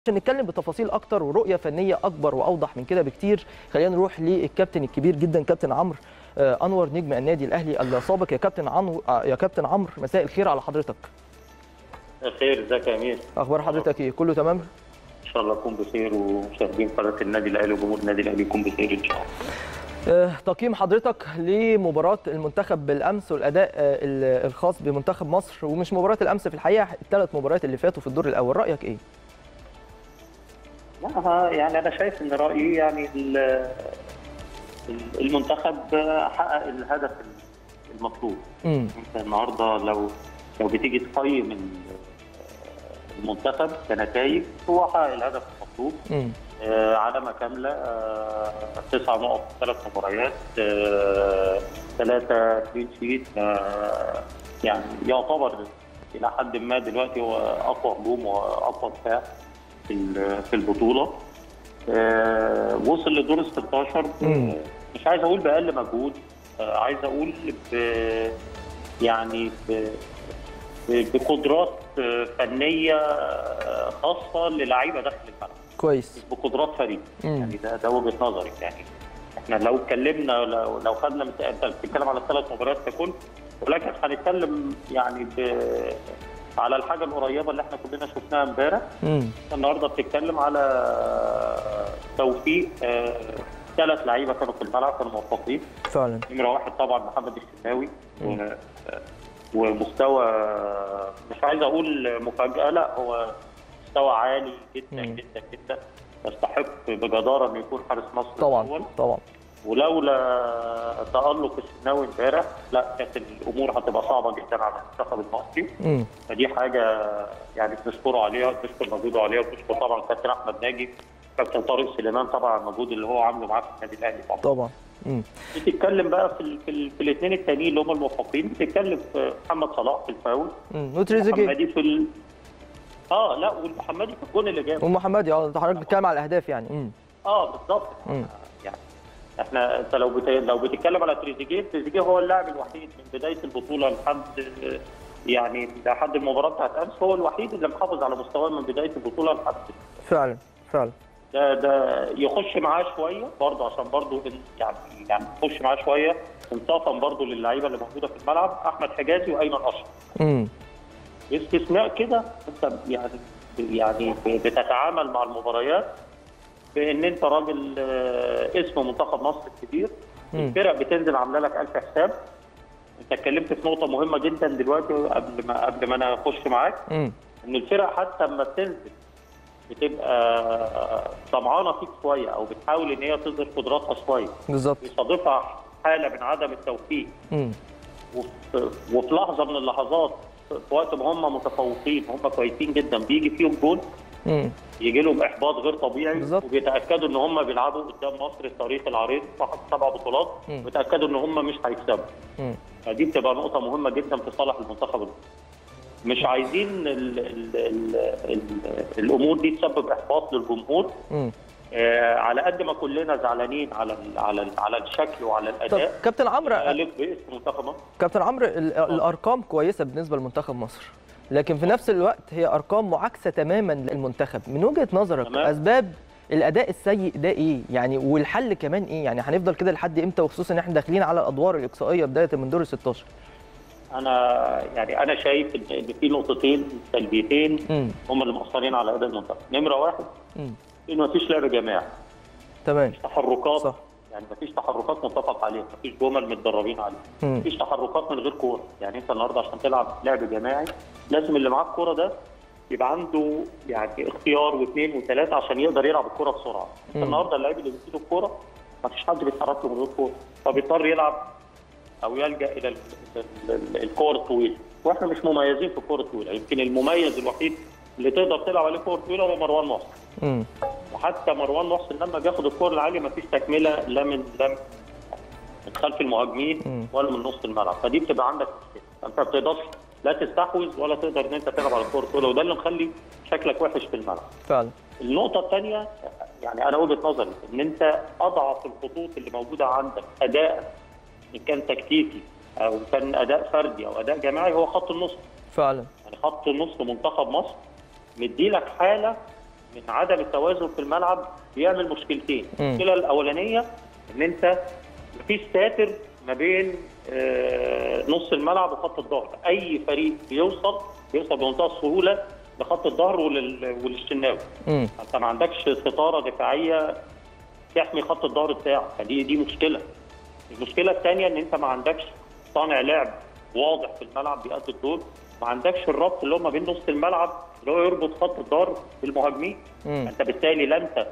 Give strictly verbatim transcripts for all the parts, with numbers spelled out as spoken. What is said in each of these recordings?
عشان نتكلم بتفاصيل اكتر ورؤيه فنيه اكبر واوضح من كده بكتير، خلينا نروح للكابتن الكبير جدا كابتن عمرو انور نجم النادي الاهلي السابق. يا كابتن عمرو يا كابتن عمرو مساء الخير على حضرتك. خير، ازيك يا امير؟ اخبار حضرتك ايه؟ كله تمام ان شاء الله اكون بخير، ومشاهدين قناه النادي الاهلي وجمهور النادي الاهلي يكون بخير ان شاء الله. أه تقييم حضرتك لمباراه المنتخب بالامس والاداء أه الخاص بمنتخب مصر، ومش مباراه الامس في الحقيقه، الثلاث مباريات اللي فاتوا في الدور الاول، رايك ايه؟ لا يعني انا شايف ان رايي يعني المنتخب حقق الهدف المطلوب. امم انت النهارده لو لو بتيجي تقيم المنتخب كنتائج، هو حقق الهدف المطلوب. امم آه علامه كامله، آه تسع نقط في ثلاث مباريات، آه ثلاثه كلين شيت، آه يعني يعتبر الى حد ما دلوقتي هو اقوى هجوم واقوى دفاع في في البطوله. آه وصل لدور ال ستاشر، آه مش عايز اقول باقل مجهود، آه عايز اقول ب يعني ب بقدرات فنيه خاصه للاعيبه داخل الملعب. كويس. مش بقدرات فريق. يعني ده ده وجهه نظري. يعني احنا لو اتكلمنا لو, لو خدنا انت بتتكلم على الثلاث مباريات ككل، ولكن هنتكلم يعني ب على الحاجه القريبه اللي احنا كلنا شفناها امبارح. النهارده بتتكلم على توفيق ثلاث آه لعيبه كانوا في الملعب، كانوا موفقين فعلا. نمره واحد طبعا محمد الشناوي، و... ومستوى مش عايز اقول مفاجاه، لا هو مستوى عالي جدا مم. جدا جدا، يستحق بجداره انه يكون حارس مصر طبعا الأول. طبعا. ولولا تألق الشناوي امبارح لا كانت الامور هتبقى صعبه جدا على المنتخب المصري. مم. فدي حاجه يعني بنشكره عليها، بنشكر مجهوده عليها، وبنشكر طبعا كابتن احمد ناجي، كابتن طارق سليمان طبعا المجهود اللي هو عامله معاه في النادي الاهلي طبعا. طبعا. بتتكلم بقى في ال في, ال في الاثنين التانيين اللي هم الموفقين، بتتكلم في محمد صلاح في الفاول، وتريزيجيه محمدي في ال... اه لا والمحمدي في الجون اللي جابه، ومحمدي اه حضرتك بتتكلم على الاهداف يعني. امم اه بالظبط. يعني احنا انت لو بت... لو بتتكلم على تريزيجيه، تريزيجيه هو اللاعب الوحيد من بدايه البطوله لحد يعني لحد المباراه بتاعت امس، هو الوحيد اللي محافظ على مستواه من بدايه البطوله لحد فعلا فعلا. ده ده يخش معاه شويه برضه، عشان برضه يعني يعني يخش معاه شويه انصافا برضه للعيبه اللي موجوده في الملعب، احمد حجازي وايمن اشرف. امم باستثناء كده انت يعني يعني بتتعامل مع المباريات بان انت راجل اسم منتخب مصر الكبير، الفرق بتنزل عامله لك الف حساب. انت اتكلمت في نقطه مهمه جدا دلوقتي قبل ما قبل ما انا اخش معاك، امم ان الفرق حتى لما بتنزل بتبقى طمعانه فيك شويه، او بتحاول ان هي تظهر قدراتها شويه. بالظبط. بيصادفها حاله من عدم التوفيق. امم وفي, وفي لحظه من اللحظات في وقت ما هم متفوقين، هم كويسين جدا، بيجي فيهم جول، امم يجي لهم احباط غير طبيعي. بالظبط. وبيتاكدوا ان هم بيلعبوا قدام مصر التاريخ العريض صاحب سبع بطولات، وبيتاكدوا ان هم مش هيكسبوا. فدي بتبقى نقطه مهمه جدا في صالح المنتخب المصري. مش عايزين ال ال ال ال الامور دي تسبب احباط للجمهور. امم آه على قد ما كلنا زعلانين على ال على ال على الشكل وعلى الاداء. طب كابتن عمرو، باسم منتخب مصر. كابتن عمرو الارقام كويسه بالنسبه لمنتخب مصر، لكن في نفس الوقت هي ارقام معاكسه تماما للمنتخب. من وجهه نظرك تمام. اسباب الاداء السيء ده ايه يعني، والحل كمان ايه يعني؟ هنفضل كده لحد امتى، وخصوصا ان احنا داخلين على الادوار الاقصائيه بدايه من دور ال ستاشر؟ انا يعني انا شايف ان في نقطتين سلبيتين هم اللي مؤثرين على اداء المنتخب. نمره واحد مم. ان مفيش لعب جماعي. تمام. مفيش تحركات. صح. يعني مفيش تحركات متفق عليها، مفيش جمل متدربين عليها، مفيش تحركات من غير كوره. يعني انت النهارده عشان تلعب لعب جماعي لازم اللي معاه الكوره ده يبقى عنده يعني اختيار واثنين وثلاثه عشان يقدر يلعب الكوره بسرعه. انت النهارده اللاعب اللي بيديله الكوره مفيش حد بيتحرك له من غير كوره، فبيضطر يلعب او يلجا الى الكور الطويله، واحنا مش مميزين في الكور الطويله. يمكن المميز الوحيد اللي تقدر تلعب عليه كور طويله هو مروان محسن. امم وحتى مروان محسن لما بياخد الكور العاليه مفيش تكمله لا من لا من خلف المهاجمين ولا من نص الملعب، فدي بتبقى عندك مشكله. انت ما بتقدرش لا تستحوذ ولا تقدر ان انت تلعب على الكور الطويله، وده اللي مخلي شكلك وحش في الملعب. فعلا. النقطه الثانيه يعني انا وجهه نظري ان انت اضعف الخطوط اللي موجوده عندك اداء، ان كان تكتيكي او كان اداء فردي او اداء جماعي، هو خط النص. فعلا. يعني خط النص منتخب مصر مديلك حاله من عدم التوازن في الملعب بيعمل مشكلتين. المشكله الاولانيه ان انت مفيش ساتر ما بين آه نص الملعب وخط الظهر. اي فريق بيوصل بيوصل بمنتهى السهوله لخط الظهر وللشناوي. انت ما عندكش ستاره دفاعيه تحمي خط الظهر بتاعك، فدي دي مشكله. المشكله الثانيه ان انت ما عندكش صانع لعب واضح في الملعب بيأدي الدور، ما عندكش الربط اللي هو ما بين نص الملعب اللي هو يربط خط الظهر بالمهاجمين. انت بالتالي لا انت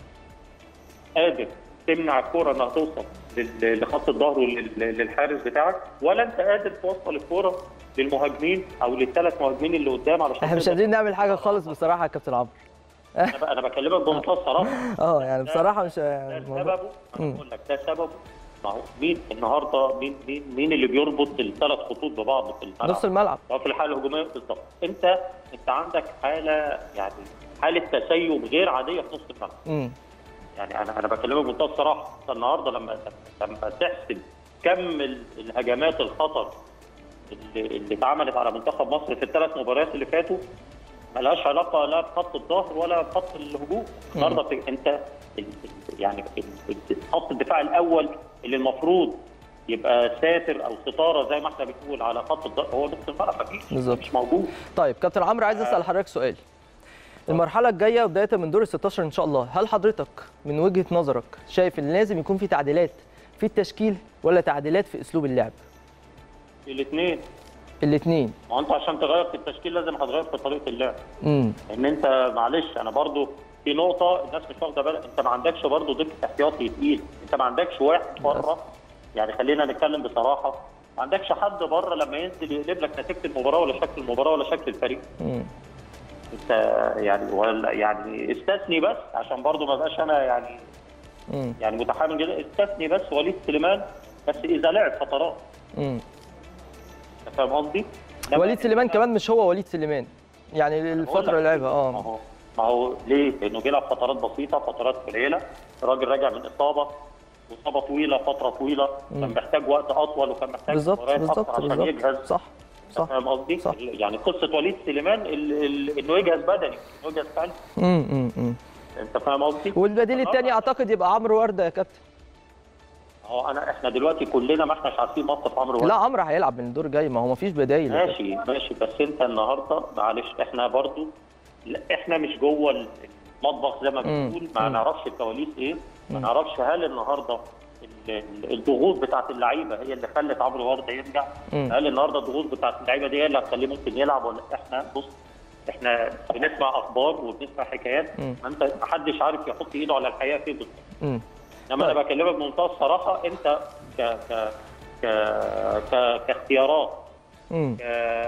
قادر تمنع الكوره انها توصل لخط الظهر وللحارس بتاعك، ولا انت قادر توصل الكوره للمهاجمين او للثلاث مهاجمين اللي قدام علشان احنا مش قادرين نعمل حاجه خالص بصراحه يا كابتن عمرو. انا انا بكلمك بمنتهى الصراحه. اه يعني بصراحه مش ده سببه، انا بقول لك ده سببه. ما هو مين النهارده مين مين مين اللي بيربط الثلاث خطوط ببعض في الملعب؟ نص الملعب. في الحاله الهجوميه بالظبط. انت انت عندك حاله يعني حاله تسيب غير عاديه في نص الملعب. امم يعني انا انا بكلمك بمنتهى الصراحه. انت النهارده لما لما تحسب كم الهجمات الخطر اللي اللي اتعملت على منتخب مصر في الثلاث مباريات اللي فاتوا ملهاش علاقه لا بخط الظهر ولا بخط الهجوم. النهارده انت يعني خط الدفاع الاول اللي المفروض يبقى ساتر او ستاره زي ما احنا بنقول على خط الظهر هو نص الملعب، مفيش مش موجود. طيب كابتن عمرو عايز اسال حضرتك سؤال. المرحله الجايه بدايه من دور ال ستاشر ان شاء الله، هل حضرتك من وجهه نظرك شايف ان لازم يكون في تعديلات في التشكيل ولا تعديلات في اسلوب اللعب؟ الاثنين. الاثنين. ما انت عشان تغير في التشكيل لازم هتغير في طريقه اللعب. امم ان انت معلش انا برضو في نقطه الناس مش واخده بالها، انت ما عندكش برضو ضد احتياطي تقيل، انت ما عندكش واحد بره، يعني خلينا نتكلم بصراحه، ما عندكش حد بره لما ينزل يقلب لك نتيجه المباراه ولا شكل المباراه ولا شكل الفريق. امم انت يعني ولا يعني استثني بس عشان برضو ما بقاش انا يعني امم يعني متحامل جدا، استثني بس وليد سليمان بس اذا لعب فترات. امم انت فاهم قصدي؟ وليد سليمان كمان مش هو وليد سليمان يعني الفتره اللي لعبها اه ما هو ما هو ليه؟ لانه بيلعب فترات بسيطه، فترات قليله، الراجل راجع من اصابه واصابه طويله فتره طويله، كان محتاج وقت اطول وكان محتاج مباريات اكتر عشان يجهز. صح صح فاهم قصدي؟ صح. يعني قصه وليد سليمان انه يجهز بدني، انه يجهز فعلي. امم امم انت فاهم قصدي؟ والبديل الثاني اعتقد يبقى عمرو ورده يا كابتن. هو انا احنا دلوقتي كلنا ما احناش عارفين موقف عمرو ورده. لا عمرو هيلعب من الدور الجاي، ما هو ما فيش بدايل. ماشي ماشي بس انت النهارده معلش احنا برضو احنا مش جوه المطبخ زي ما بنقول، ما نعرفش الكواليس ايه، ما نعرفش هل النهارده الضغوط بتاعت اللعيبه هي اللي خلت عمرو ورده يرجع؟ هل النهارده الضغوط بتاعت اللعيبه دي هي اللي هتخليه ممكن يلعب ولا احنا بص احنا بنسمع اخبار وبنسمع حكايات، ما انت ما حدش عارف يحط ايده على الحقيقه فين بالظبط. انما انا بكلمك بمنتهى الصراحه، انت ك ك ك ك كاختيارات ك...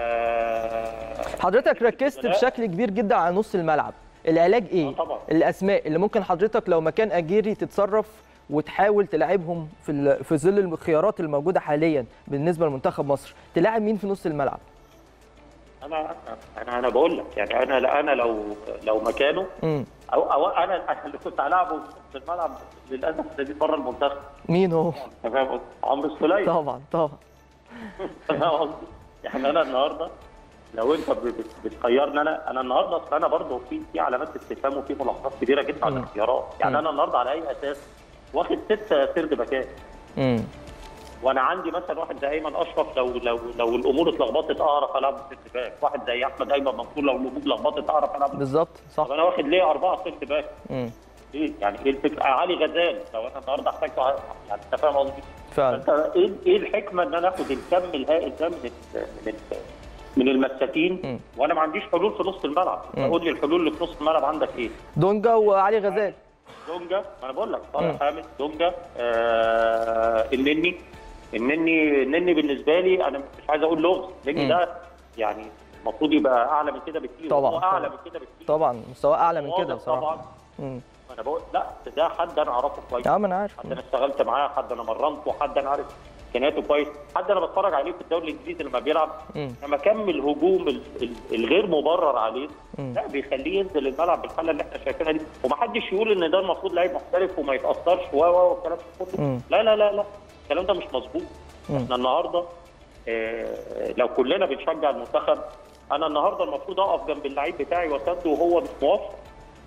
حضرتك ركزت بشكل كبير جدا على نص الملعب، العلاج ايه؟ طبعا. الاسماء اللي ممكن حضرتك لو مكان اجيري تتصرف وتحاول تلاعبهم في في ظل الخيارات الموجوده حاليا بالنسبه لمنتخب مصر، تلاعب مين في نص الملعب؟ انا انا انا بقول لك يعني انا انا لو لو مكانه مم. او او انا انا اللي كنت هلاعبه في الملعب للاسف ده بره المنتخب. مين هو؟ فاهم؟ عمرو السولية. طبعا طبعا. فاهم قصدي؟ يعني انا النهارده لو انت بتخيرني انا انا النهارده انا برضه في في علامات استفهام وفي ملاحظات كبيره جدا على الاختيارات، يعني انا النهارده على اي اساس واخد ست سرد باكات. امم وانا عندي مثلا واحد زي ايمن اشرف لو لو لو الامور اتلخبطت اعرف العب سيرت باك، واحد زي احمد ايمن منصور لو الامور اتلخبطت اعرف العب بالظبط صح. طب انا واخد ليه اربعه سيرت باك؟ امم ايه يعني ايه الفكره؟ علي غزال لو انا النهارده احتاجته يعني انت فاهم قصدي؟ فعلا. انت ايه ايه الحكمه ان انا اخد الكم الهائل ده من من من المساكين وانا ما عنديش حلول في نص الملعب؟ قول لي الحلول اللي في نص الملعب عندك ايه؟ دونجا وعلي غزال. دونجا ما انا بقول لك طارق حامد، دونجا، آه النني النني النني بالنسبه لي انا مش عايز اقول لغز، النني ده يعني المفروض يبقى اعلى من كده بكتير. طبعا هو اعلى من كده بكتير طبعا، مستواه اعلى من كده بصراحه. طبعا. امم انا بقول لا ده حد انا اعرفه كويس. اه ما انا عارف. حد انا اشتغلت معاه، حد انا مرنته، حد انا عارف امكانياته كويس، حد انا بتفرج عليه في الدوري الانجليزي لما بيلعب، لما كم الهجوم الغير مبرر عليه مم. لا بيخليه ينزل الملعب بالحاله اللي احنا شايفينها دي، ومحدش يقول ان ده المفروض لعيب محترف وما يتاثرش و و والكلام ده كله. لا لا لا لا الكلام ده مش مظبوط. احنا النهارده اه لو كلنا بنشجع المنتخب، انا النهارده المفروض اقف جنب اللعيب بتاعي واسنده وهو مش موفق.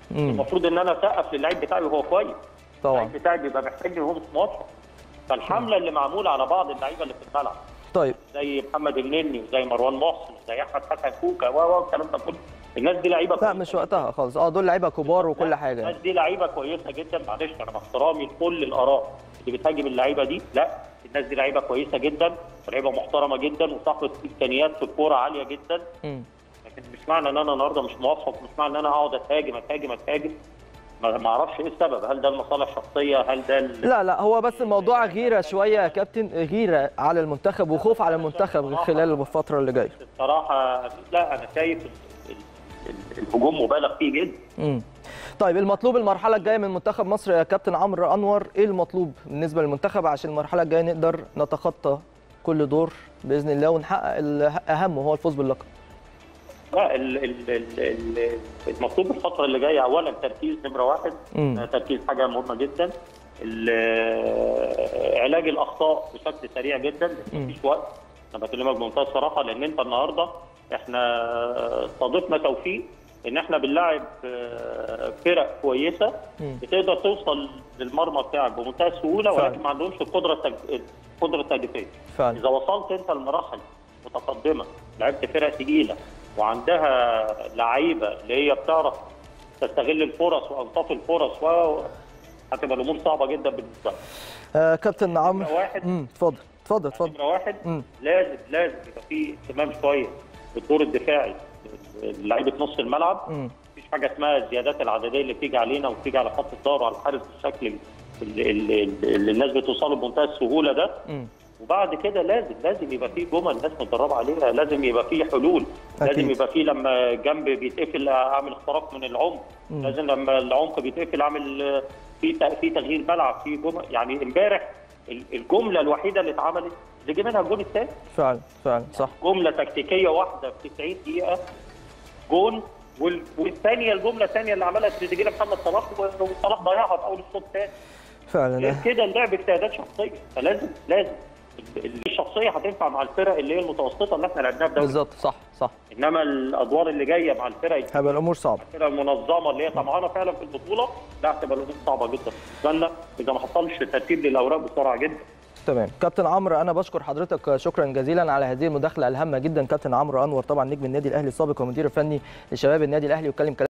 المفروض ان انا اسقف للعيب بتاعي وهو كويس. طبعا اللعيب بتاعي بيبقى محتاج ان هو مش موفق. فالحمله اللي معموله على بعض اللعيبه اللي في الملعب طيب زي محمد النني وزي مروان محسن وزي احمد حسن كوكا و الكلام ده كله، الناس دي لعيبه لا مش وقتها خالص. اه دول لعيبه كبار وكل حاجه. الناس دي لعيبه كويسه جدا. معلش انا مع احترامي لكل الاراء اللي بتهاجم اللعيبه دي، لا الناس دي لعيبه كويسه جدا ولعيبه محترمه جدا وصاحبه امكانيات في الكوره عاليه جدا. م. لكن مش معنى ان انا النهارده مش موفق، مش معنى ان انا اقعد اتهاجم اتهاجم اتهاجم. ما اعرفش ايه السبب، هل ده المصالح الشخصيه، هل ده ال... لا لا هو بس الموضوع غيره شويه يا كابتن، غيره على المنتخب وخوف على المنتخب خلال الفتره اللي جايه. الصراحه لا انا شايف الهجوم مبالغ فيه جدا. امم طيب المطلوب المرحله الجايه من منتخب مصر يا كابتن عمرو انور، ايه المطلوب بالنسبه للمنتخب عشان المرحله الجايه نقدر نتخطى كل دور باذن الله ونحقق الاهم وهو الفوز باللقب؟ لا المطلوب الفتره اللي جايه اولا تركيز نمره واحد. مم. تركيز حاجه مهمه جدا. علاج الاخطاء بشكل سريع جدا، مفيش وقت. انا بكلمك بمنتهى الصراحه لان انت النهارده احنا صادفنا توفيق ان احنا بنلاعب فرق كويسه بتقدر توصل للمرمى بتاعك بمنتهى السهوله، ولكن ما عندهمش القدره التج... القدره التهديفيه. اذا وصلت انت لمراحل متقدمه لعبت فرق ثقيله وعندها لعيبه اللي هي بتعرف تستغل الفرص وانصاف الفرص و هتبقى الامور صعبه جدا بالنسبه لك. آه كابتن عمرو واحد اتفضل اتفضل اتفضل. نمره واحد مم. لازم لازم يبقى في اهتمام شويه بالدور الدفاعي لعيبه نص الملعب. مفيش حاجه اسمها الزيادات العدديه اللي بتيجي علينا وبتيجي على خط الظهر وعلى الحارس بالشكل اللي, اللي, اللي الناس بتوصله بمنتهى السهوله ده. مم. وبعد كده لازم لازم يبقى في جمل الناس متدربه عليها، لازم يبقى في حلول. أكيد. لازم يبقى في لما جنب بيتقفل اعمل اختراق من العمق. مم. لازم لما العمق بيتقفل اعمل في في تغيير ملعب في جمل. يعني امبارح الجمله الوحيده اللي اتعملت اللي جه منها الجون الثاني. فعلا فعلا صح. جمله تكتيكيه واحده في تسعين دقيقه جون، والثانيه الجمله الثانيه اللي عملها تريزيجيه محمد صلاح وصلاح ضيعها في اول الشوط الثاني. فعلا غير كده اللعب اجتهادات شخصيه، فلازم لازم الشخصيه هتنفع مع الفرق اللي هي المتوسطه اللي احنا لعبناها في دوري. بالظبط صح صح. انما الادوار اللي جايه مع الفرق هتبقى الامور صعبه. الفرق المنظمه اللي هي طمعانه فعلا في البطوله لا هتبقى الامور صعبه جدا بالنسبه لنا اذا ما حصلش ترتيب للاوراق بسرعه جدا. تمام كابتن عمرو انا بشكر حضرتك شكرا جزيلا على هذه المداخله الهامه جدا. كابتن عمرو انور طبعا نجم النادي الاهلي السابق ومدير الفني لشباب النادي الاهلي واتكلم